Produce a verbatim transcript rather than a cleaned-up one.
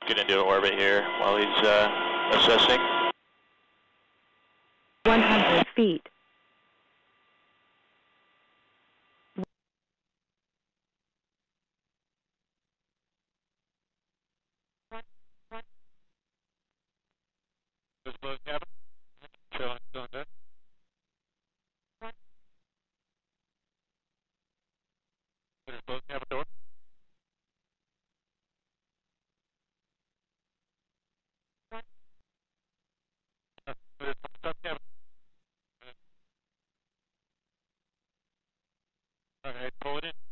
get into orbit here while he's uh, assessing. one hundred feet. Just close cabin. Still, still in bed. Just close cabin door. Stop cabin. Okay, pull it in.